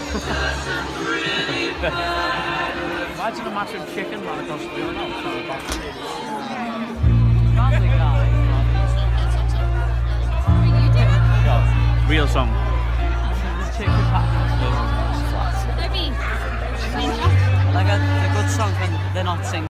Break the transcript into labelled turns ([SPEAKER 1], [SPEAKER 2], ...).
[SPEAKER 1] Imagine a massive chicken run across the field. Real song. Chicken patties.
[SPEAKER 2] Maybe. Like a good song when they're not singing.